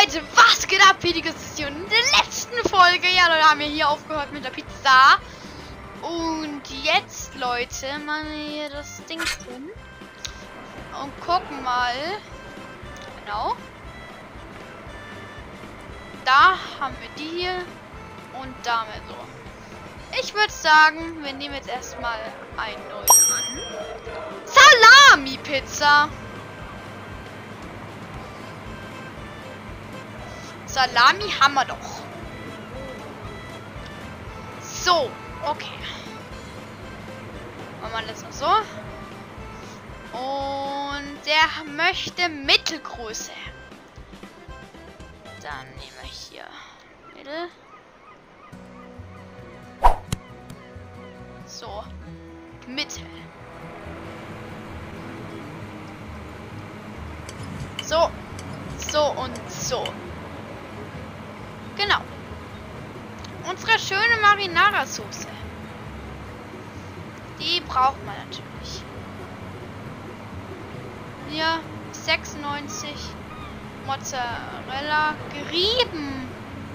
Leute, was geht ab? Pediges ist hier in der letzten Folge. Ja, Leute, haben wir hier aufgehört mit der Pizza. Und jetzt, Leute, machen wir hier das Ding drin. Und gucken mal. Genau. Da haben wir die hier. Und damit so. Ich würde sagen, wir nehmen jetzt erstmal einen neuen an. Salami-Pizza. Salami haben wir doch. So, okay. Machen wir das noch so. Und der möchte Mittelgröße. Dann nehmen wir hier Mittel. So, Mittel. So, so und so. Genau. Unsere schöne Marinara-Soße. Die braucht man natürlich. Hier 96 Mozzarella gerieben.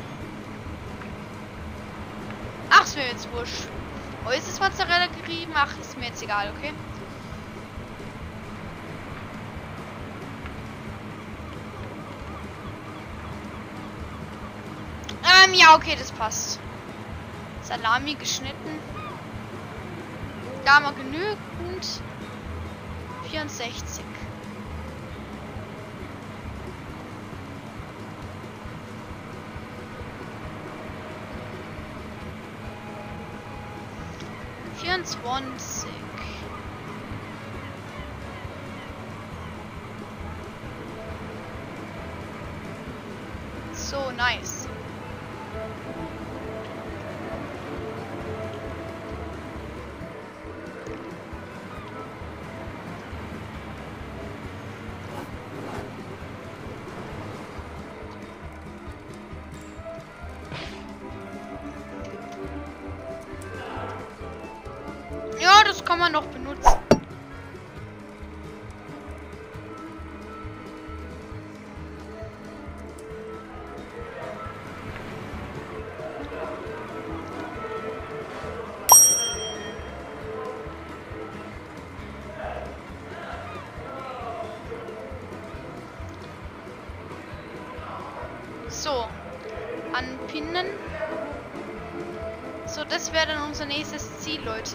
Ach, ist mir jetzt wurscht. Oh, ist es Mozzarella gerieben? Ach, ist mir jetzt egal, okay? Ja, okay, das passt. Salami geschnitten. Da haben wir genügend. 64. So, nice. Ja, das kann man noch benutzen. So, anpinnen. So, das wäre dann unser nächstes Ziel, Leute.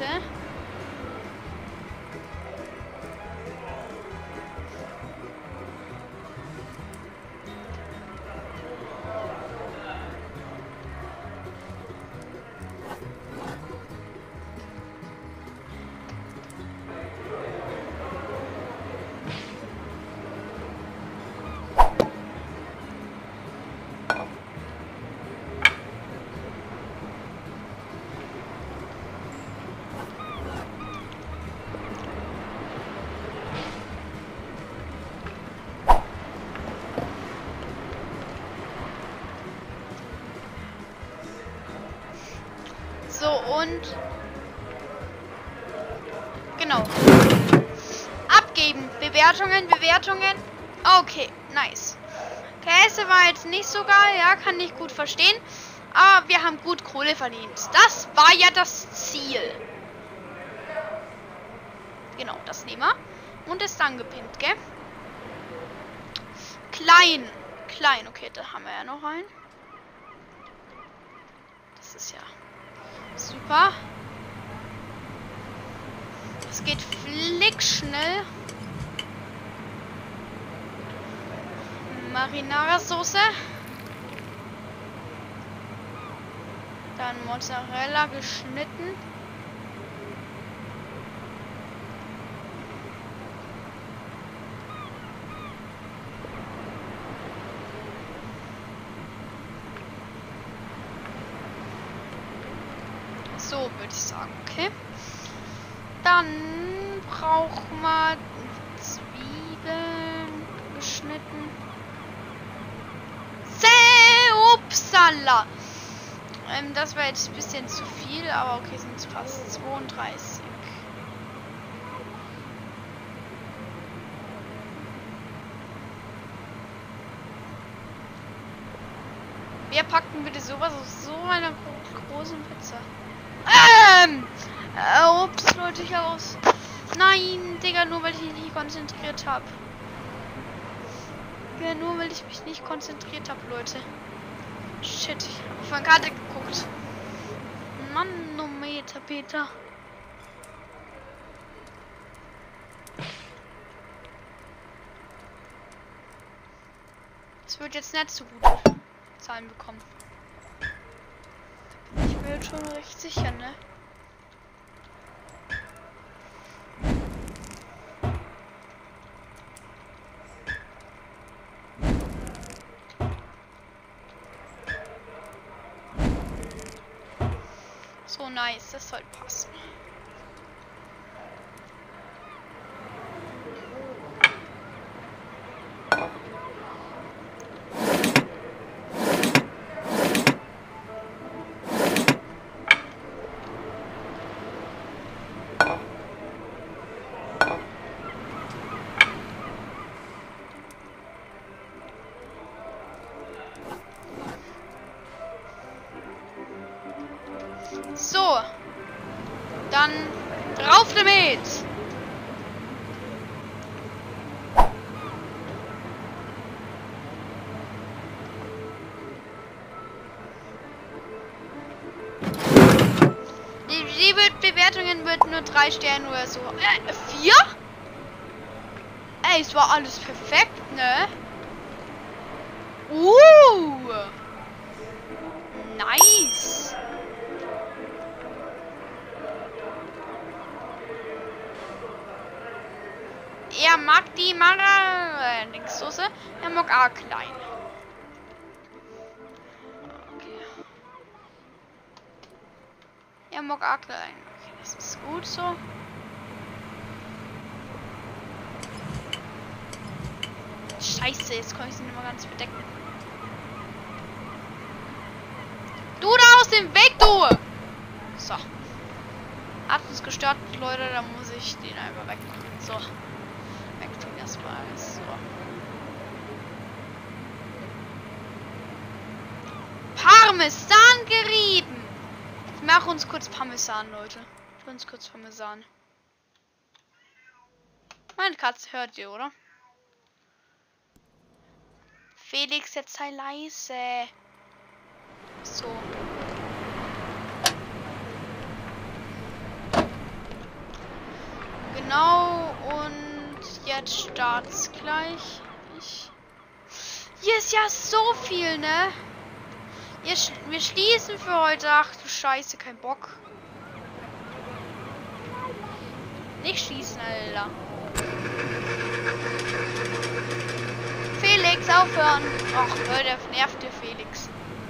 So, und genau. Abgeben. Bewertungen. Okay, nice. Käse war jetzt nicht so geil, ja, kann ich gut verstehen. Aber wir haben gut Kohle verdient. Das war ja das Ziel. Genau, das nehmen wir. Und ist dann gepinnt, gell? Klein, okay, da haben wir ja noch einen. Das ist ja super. Es geht flickschnell. Marinara-Soße. Dann Mozzarella geschnitten. So würde ich sagen, okay. Dann brauchen wir Zwiebeln geschnitten. Upsala! Das war jetzt ein bisschen zu viel, aber okay, sind es fast 32. Wer packt denn bitte sowas auf so einer großen Pizza? Ups, Leute, ich aus. Nein, Digga, nur weil ich mich nicht konzentriert habe. Ja, nur weil ich mich nicht konzentriert habe, Leute. Shit, ich habe auf meine Karte geguckt. Manometer, Peter. Es wird jetzt nicht so gute Zahlen bekommen. Ich bin jetzt schon recht sicher, ne? So nice, das soll passen. So, dann drauf damit! Die Bewertungen wird nur 3 Sterne oder so. 4? Ey, es war alles perfekt, ne? Nice! Er mag die Linkssoße. Er mag auch klein. Okay. Er mag auch klein. Okay, das ist gut so. Scheiße, jetzt kann ich sie nicht mehr ganz bedecken. Du da aus dem Weg, du! So. Hat uns gestört, Leute, da muss ich den einfach wegmachen. So. Wegtun erstmal alles. So. Parmesan gerieben! Ich mache uns kurz Parmesan, Leute. Ich will uns kurz Parmesan. Meine Katze hört ihr, oder? Felix, jetzt sei leise. So. Genau, und jetzt start's gleich. Hier ist ja so viel, ne? Wir schließen für heute. Ach du Scheiße, kein Bock. Nicht schießen, Alter. Felix, aufhören. Ach, Leute, nervt der Felix.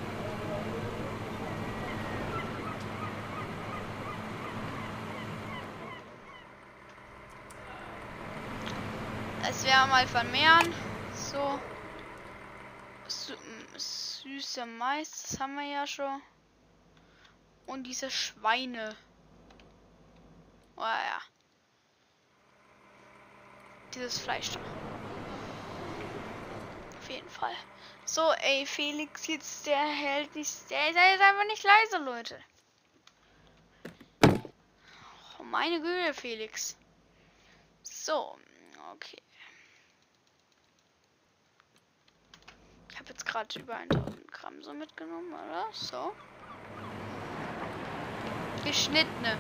Es wäre mal vermehren. So. Süße Mais, das haben wir ja schon. Und diese Schweine. Oh ja. Dieses Fleisch da. Auf jeden Fall. So, ey, Felix, jetzt der hält nicht. Der ist einfach nicht leise, Leute. Oh, meine Güte, Felix. So, okay. Ich habe jetzt gerade über 1000 Gramm so mitgenommen, oder? So. Geschnittene.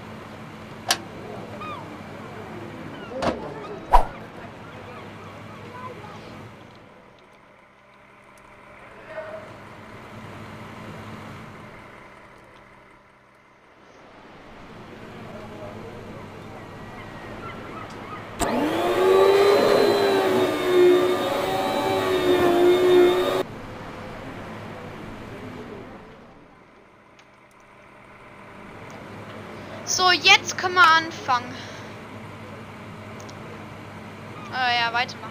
So, jetzt können wir anfangen. Ja, weitermachen.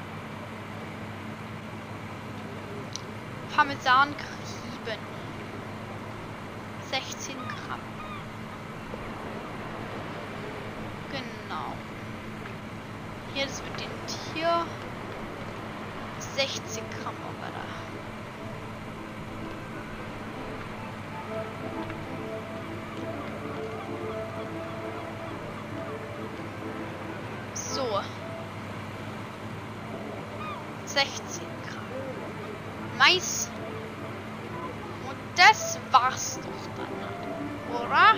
Parmesan gerieben. 16 Gramm. Genau. Hier, das mit dem Tier. 16 Gramm, aber da. Mais. Und das war's doch dann, oder?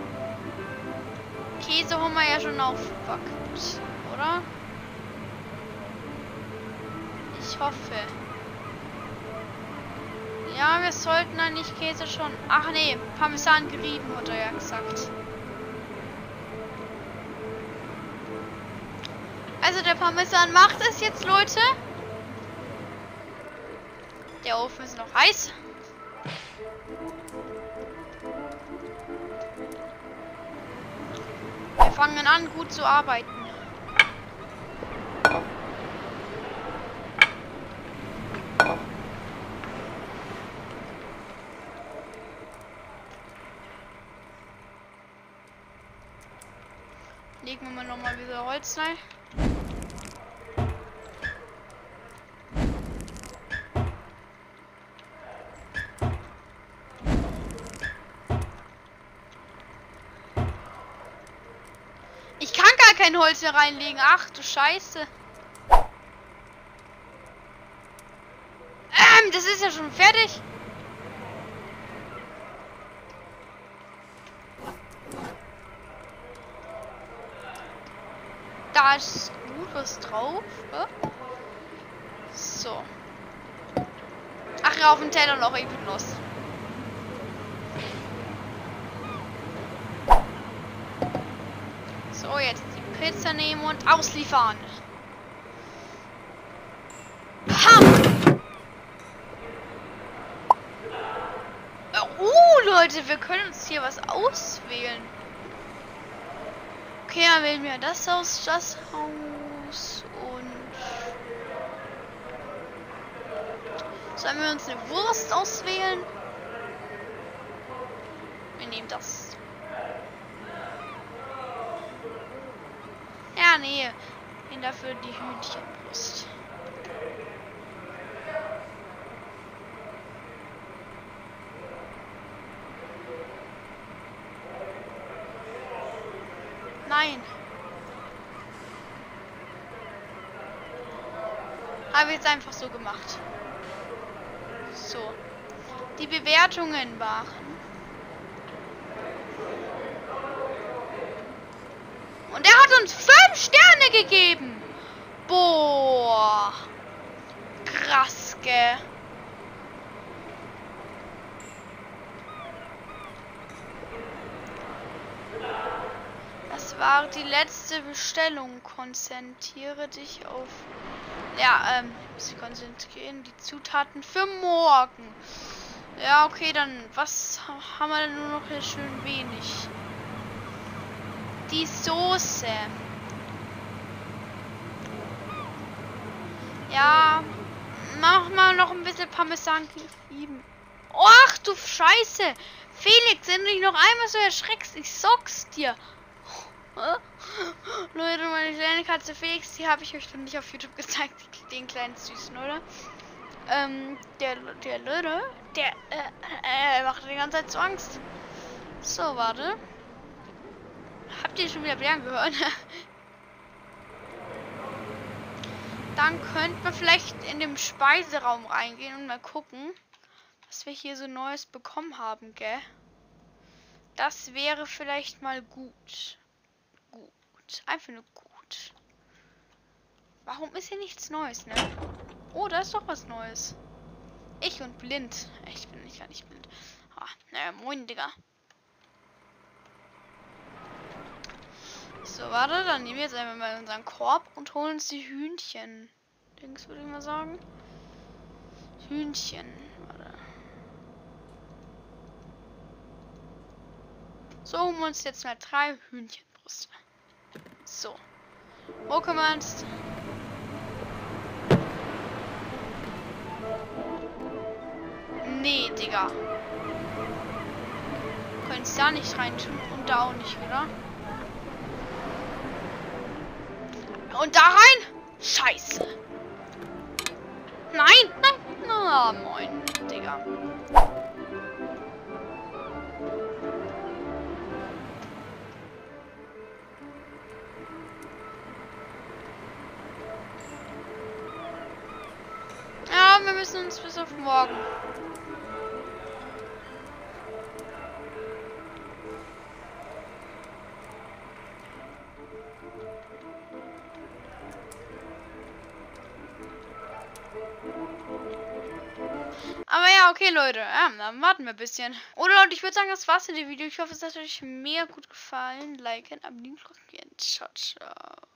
Käse haben wir ja schon aufgepackt, oder? Ich hoffe. Ja, wir sollten eigentlich Käse schon... Ach nee, Parmesan gerieben, hat er ja gesagt. Also der Parmesan macht es jetzt, Leute. Der Ofen ist noch heiß. Wir fangen an, gut zu arbeiten. Legen wir mal nochmal wieder Holz rein. Ich kann gar kein Holz mehr reinlegen. Ach du Scheiße. Das ist ja schon fertig. Da ist gut was drauf. So. Ach ja, auf den Teller noch, ich bin los. So, jetzt die Pizza nehmen und ausliefern. Pam! Leute, wir können uns hier was auswählen. Okay, dann wählen wir das aus, das Haus und... Sollen wir uns eine Wurst auswählen? Wir nehmen das. Ja, nee. Nehmen dafür die Hühnchenbrust. Nein. Habe ich jetzt einfach so gemacht. So. Die Bewertungen waren. Und er hat uns 5 Sterne gegeben. Boah. Krass, gell. Das war die letzte Bestellung. Konzentriere dich auf... Ja, sie konzentrieren die Zutaten für morgen. Ja, okay, dann was haben wir denn nur noch hier schön wenig? Die Soße. Ja, mach mal noch ein bisschen Parmesan gerieben. Ach du Scheiße. Felix, wenn du dich noch einmal so erschreckst, ich sag's dir. Leute, meine kleine Katze Felix, die habe ich euch noch nicht auf YouTube gezeigt. Den kleinen Süßen, oder? Der macht die ganze Zeit so Angst. So, warte. Habt ihr schon wieder Bären gehört? Dann könnten wir vielleicht in den Speiseraum reingehen und mal gucken, was wir hier so Neues bekommen haben, gell? Das wäre vielleicht mal gut. Einfach nur gut. Warum ist hier nichts Neues, ne? Oh, da ist doch was Neues. Ich und blind. Ich bin nicht gar nicht blind. Ah, naja, moin, Digga. So, warte, dann nehmen wir jetzt einfach mal unseren Korb und holen uns die Hühnchen. Dings würde ich mal sagen. Hühnchen. Warte. So, holen wir uns jetzt mal 3 Hühnchenbrüste. So. Wo können wir uns... Nee, Digga. Können es da nicht rein tun und da auch nicht, oder? Und da rein? Scheiße. Nein, nein. Na, moin, Digga. müssen uns bis auf morgen. Aber ja, okay, Leute. Ja, dann warten wir ein bisschen. Oder Leute, ich würde sagen, das war's mit dem Video. Ich hoffe, es hat euch mega gut gefallen. Liken, abonnieren, ciao, ciao.